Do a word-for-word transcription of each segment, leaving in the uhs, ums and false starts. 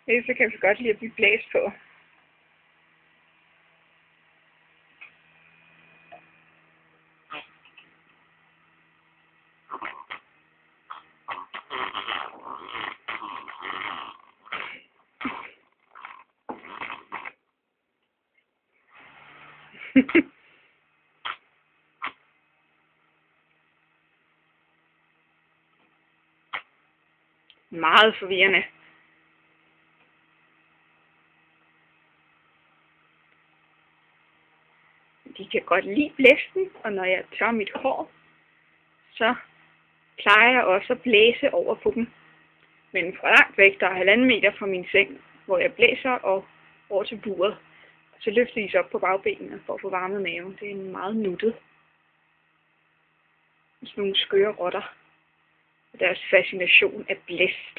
Det så kan vi godt lide at blive blæst på. Meget forvirrende. De kan godt lide blæsten, og når jeg tør mit hår, så plejer jeg også at blæse over på dem. Men fra langt væk, der er halvanden meter fra min seng, hvor jeg blæser, og over til buret. Så løfter de sig op på bagbenene for at få varmet maven. Det er en meget nuttet. Sådan nogle skøre rotter. Deres fascination af blæst.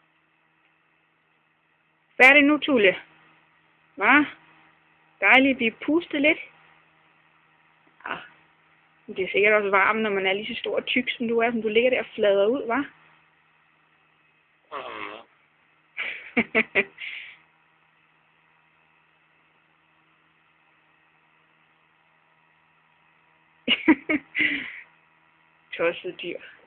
Hvad er det nu, Tulle? Hva? Dejligt at blive pustet lidt. Ja, det er sikkert også varmt, når man er lige så stor og tyk, som du er, som du ligger der og flader ud, hva? Tosset dyr.